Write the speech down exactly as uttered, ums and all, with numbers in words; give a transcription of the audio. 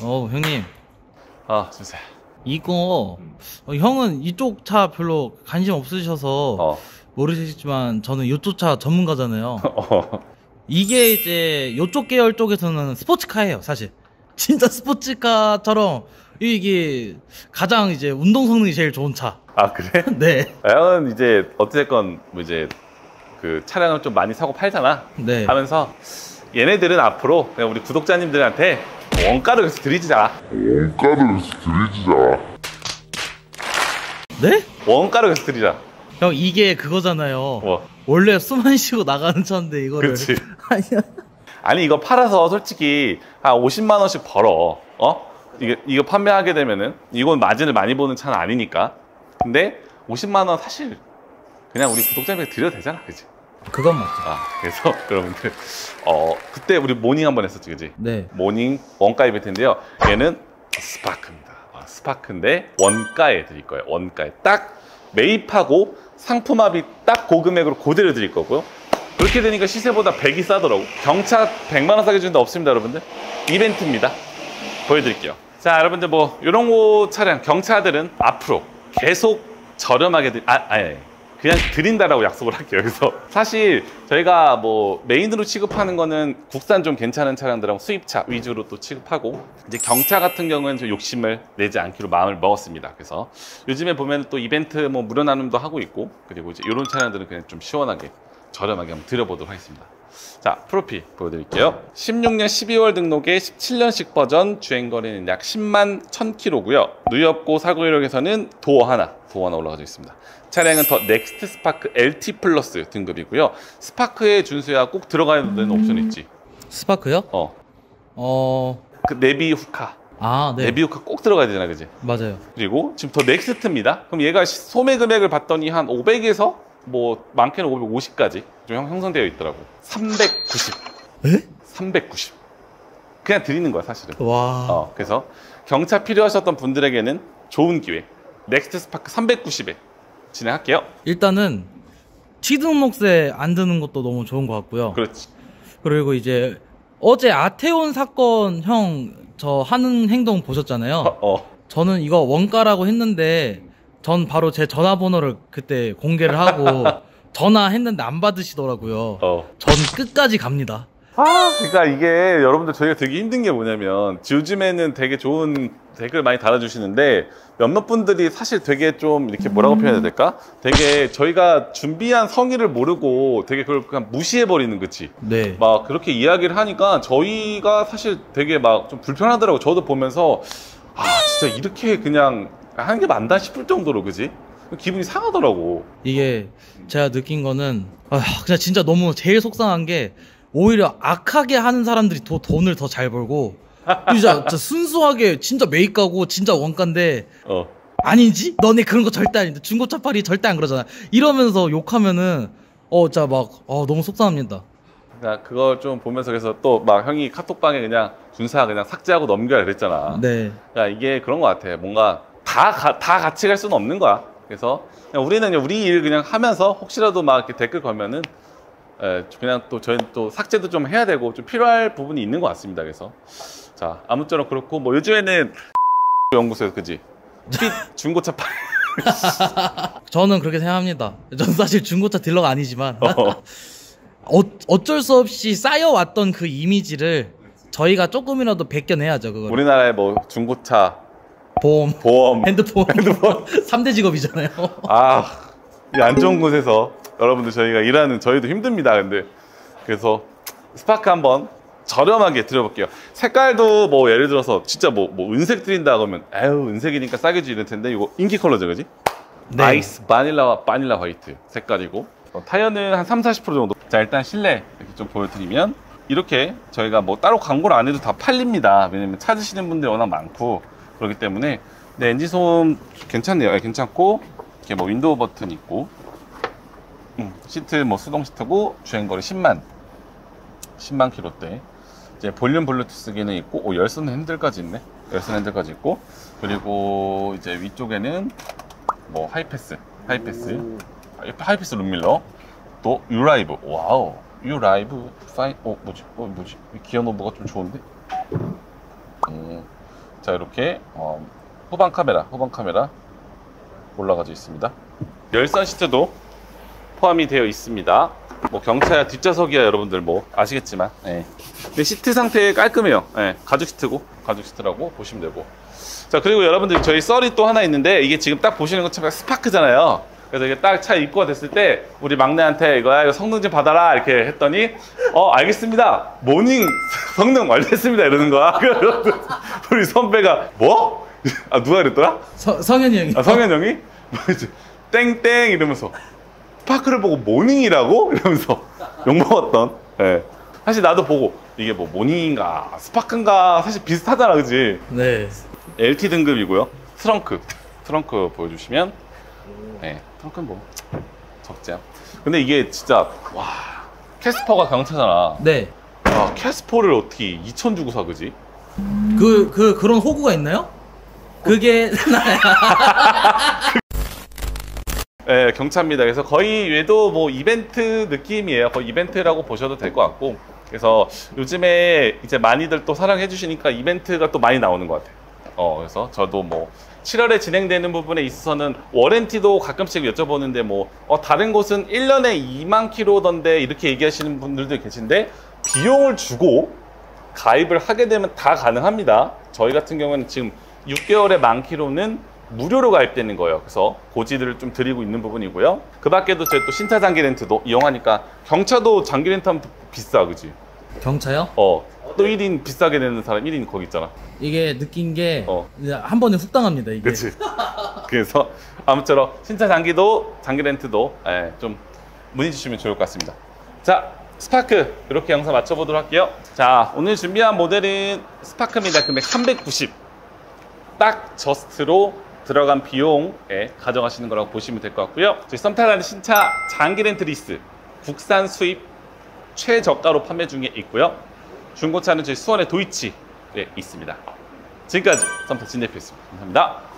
어, 형님. 아, 주세요. 이거, 어, 형은 이쪽 차 별로 관심 없으셔서 어. 모르시겠지만, 저는 이쪽 차 전문가잖아요. 어. 이게 이제, 이쪽 계열 쪽에서는 스포츠카예요, 사실. 진짜 스포츠카처럼, 이게 가장 이제 운동 성능이 제일 좋은 차. 아, 그래? 네. 형은 이제 어찌됐건 뭐 이제 그 차량을 좀 많이 사고 팔잖아. 네. 하면서 얘네들은 앞으로 그냥 우리 구독자님들한테 원가를 계속 드리자. 원가를 드리자. 네? 원가를 계속 드리자. 형, 이게 그거잖아요. 뭐? 원래 숨 안 쉬고 나가는 차인데, 이거를. 그치. 아니야. 아니 이거 팔아서 솔직히 한 오십만 원씩 벌어. 어? 이게 이거 판매하게 되면은 이건 마진을 많이 보는 차는 아니니까. 근데 오십만 원 사실 그냥 우리 구독자님에게 드려도 되잖아, 그치? 그건 맞죠. 아, 그래서 여러분들 어 그때 우리 모닝 한번 했었지, 그치? 네. 모닝 원가 이벤트인데요. 얘는 스파크입니다. 아, 스파크인데 원가에 드릴 거예요. 원가에 딱 매입하고 상품합이 딱 그 금액으로 그대로 드릴 거고요. 그렇게 되니까 시세보다 백이 싸더라고. 경차 백만 원 싸게 주는데 없습니다, 여러분들. 이벤트입니다. 보여드릴게요. 자, 여러분들 뭐 이런 거 차량 경차들은 앞으로 계속 저렴하게 드... 아, 아니 그냥 드린다라고 약속을 할게요. 그래서 사실 저희가 뭐 메인으로 취급하는 거는 국산 좀 괜찮은 차량들하고 수입차 위주로 또 취급하고, 이제 경차 같은 경우는 좀 욕심을 내지 않기로 마음을 먹었습니다. 그래서 요즘에 보면 또 이벤트 뭐 무료 나눔도 하고 있고, 그리고 이제 이런 차량들은 그냥 좀 시원하게 저렴하게 한번 드려보도록 하겠습니다. 자, 프로필 보여드릴게요. 십육 년 십이월 등록에 십칠 년식 버전, 주행거리는 약 십만 천 킬로미터고요. 누이없고 사고 이력에서는 도어 하나, 도어 하나 올라가져 있습니다. 차량은 더 넥스트 스파크 엘티 플러스 등급이고요. 스파크에 준수야 꼭 들어가야 되는 옵션 있지. 스파크요? 어. 어. 그 내비 후카. 아, 네. 내비 후카 꼭 들어가야 되잖아, 그지? 맞아요. 그리고 지금 더 넥스트입니다. 그럼 얘가 소매 금액을 봤더니 한 오백에서 뭐 많게는 오백오십까지 좀 형성되어 있더라고. 삼백구십. 에? 삼백구십. 그냥 드리는 거야, 사실은. 와. 어, 그래서 경차 필요하셨던 분들에게는 좋은 기회. 넥스트 스파크 삼백구십에 진행할게요. 일단은 취등록세 안 드는 것도 너무 좋은 것 같고요. 그렇지. 그리고 이제 어제 아테온 사건 형 저 하는 행동 보셨잖아요. 어, 어. 저는 이거 원가라고 했는데 전 바로 제 전화번호를 그때 공개를 하고 전화했는데 안 받으시더라고요. 어. 전 끝까지 갑니다. 아, 그러니까 이게 여러분들 저희가 되게 힘든 게 뭐냐면 요즘에는 되게 좋은 댓글 많이 달아주시는데 몇몇 분들이 사실 되게 좀 이렇게 뭐라고 표현해야 될까? 되게 저희가 준비한 성의를 모르고 되게 그걸 그냥 무시해버리는, 그치? 네. 막 그렇게 이야기를 하니까 저희가 사실 되게 막 좀 불편하더라고. 저도 보면서 아, 진짜 이렇게 그냥 하는 게 맞나 싶을 정도로, 그지? 기분이 상하더라고. 이게 제가 느낀 거는 아, 그냥 진짜 너무 제일 속상한 게 오히려 악하게 하는 사람들이 더 돈을 더 잘 벌고 진짜, 진짜 순수하게 진짜 매입가고 진짜 원가인데 어. 아니지? 너네 그런 거 절대 아닌데 중고차 팔이 절대 안 그러잖아. 이러면서 욕하면은 어 진짜 막 어, 너무 속상합니다. 그냥 그걸 좀 보면서 그래서 또 막 형이 카톡방에 그냥 준사 그냥 삭제하고 넘겨야 그랬잖아. 네. 야, 이게 그런 거 같아. 뭔가 다, 가, 다 같이 갈 수는 없는 거야. 그래서 그냥 우리는 그냥 우리 일 그냥 하면서 혹시라도 막 이렇게 댓글 걸면은 에, 그냥 또 저희는 또 삭제도 좀 해야 되고 좀 필요할 부분이 있는 것 같습니다. 그래서 자, 아무쪼록 그렇고 뭐 요즘에는 연구소에서 그지? 핏 중고차 팔. 저는 그렇게 생각합니다. 저는 사실 중고차 딜러가 아니지만 어. 어, 어쩔 수 없이 쌓여왔던 그 이미지를 저희가 조금이라도 벗겨내야죠. 그걸. 우리나라의 뭐 중고차 보험, 보험 핸드폰, 핸드폰 삼 대 직업이잖아요. 아, 이 안 좋은 곳에서 여러분들 저희가 일하는 저희도 힘듭니다. 근데 그래서 스파크 한번 저렴하게 드려볼게요. 색깔도 뭐 예를 들어서 진짜 뭐, 뭐 은색 드린다 그러면 에휴 은색이니까 싸게 주 이럴 텐데 이거 인기 컬러죠, 그지? 네. 아이스 바닐라와 바닐라 화이트 색깔이고 어, 타이어는 한 삼, 사십 퍼센트 정도. 자, 일단 실내 이렇게 좀 보여드리면 이렇게 저희가 뭐 따로 광고를 안 해도 다 팔립니다. 왜냐면 찾으시는 분들이 워낙 많고 그렇기 때문에. 네, 엔진 소음 괜찮네요. 네, 괜찮고 이렇게 뭐 윈도우 버튼 있고 음, 시트 뭐 수동 시트고 주행거리 십만 십만 킬로대. 이제 볼륨 블루투스 기능 있고 오, 열선 핸들까지 있네. 열선 핸들까지 있고 그리고 이제 위쪽에는 뭐 하이패스 하이패스 하이패스 룸밀러 또 유라이브. 와우, 유라이브 파인. 어 뭐지? 어 뭐지? 기어 노브가 좀 좋은데? 음, 자, 이렇게 어, 후방 카메라, 후방 카메라 올라가져 있습니다. 열선 시트도 포함이 되어 있습니다. 뭐 경차야 뒷좌석이야 여러분들 뭐 아시겠지만, 예. 근데 시트 상태 깔끔해요. 예. 가죽 시트고 가죽 시트라고 보시면 되고. 자, 그리고 여러분들 저희 썰이 또 하나 있는데, 이게 지금 딱 보시는 것처럼 스파크잖아요. 그래서 이게 딱 차 입고가 됐을 때 우리 막내한테 이거야 이거 성능 좀 받아라 이렇게 했더니 어 알겠습니다, 모닝 성능 완료했습니다 이러는 거야. 우리 선배가 뭐? 아 누가 그랬더라? 서, 성현이 형이. 아 성현 형이? 땡땡 이러면서 스파크를 보고 모닝이라고? 이러면서 욕먹었던. 예. 사실 나도 보고 이게 뭐 모닝인가 스파크인가 사실 비슷하잖아, 그지? 네. 엘티 등급이고요. 트렁크 트렁크 보여주시면, 네, 트렁크는 뭐 적재요. 근데 이게 진짜 와, 캐스퍼가 경차잖아. 네. 아, 캐스퍼를 어떻게 이천 주고 사, 그지? 그, 그, 그런 호구가 있나요? 그게, 네, 경차입니다. 그래서 거의 얘도 뭐 이벤트 느낌이에요. 거의 이벤트라고 보셔도 될 것 같고, 그래서 요즘에 이제 많이들 또 사랑해 주시니까 이벤트가 또 많이 나오는 것 같아요. 어, 그래서 저도 뭐 칠월에 진행되는 부분에 있어서는 워런티도 가끔씩 여쭤보는데, 뭐 어, 다른 곳은 일 년에 이만 킬로던데 이렇게 얘기하시는 분들도 계신데, 비용을 주고 가입을 하게 되면 다 가능합니다. 저희 같은 경우는 지금 육 개월에 만 킬로는 무료로 가입되는 거예요. 그래서 고지들을 좀 드리고 있는 부분이고요. 그 밖에도 저희 또 신차 장기 렌트도 이용하니까, 경차도 장기 렌트하면 비싸, 그지? 경차요? 어, 또 일 인 비싸게 내는 사람 일 인 거기 있잖아. 이게 느낀 게, 어. 이제 한 번에 훅 당합니다, 이게. 그치? 그래서 아무쪼록 신차 장기도 장기 렌트도, 예, 좀 문의 주시면 좋을 것 같습니다. 자, 스파크 이렇게 영상 마쳐보도록 할게요. 자, 오늘 준비한 모델은 스파크입니다. 금액 삼백구십, 딱 저스트로 들어간 비용에 가져가시는 거라고 보시면 될 것 같고요. 저희 썸타라는 신차 장기 렌트 리스 국산 수입 최저가로 판매 중에 있고요. 중고차는 저희 수원의 도이치에 있습니다. 지금까지 썸타 진대표였습니다. 감사합니다.